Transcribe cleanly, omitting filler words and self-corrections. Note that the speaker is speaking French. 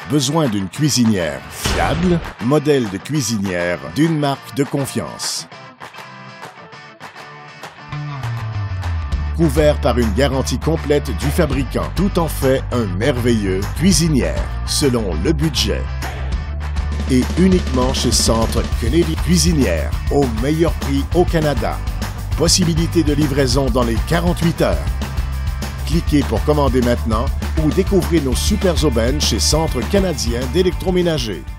Besoin d'une cuisinière fiable? Modèle de cuisinière d'une marque de confiance. Couvert par une garantie complète du fabricant, tout en fait un merveilleux cuisinière, selon le budget. Et uniquement chez Centre Kennedy Cuisinière, au meilleur prix au Canada. Possibilité de livraison dans les 48 heures. Cliquez pour commander maintenant ou découvrez nos super aubaines chez Centre canadien d'électroménager.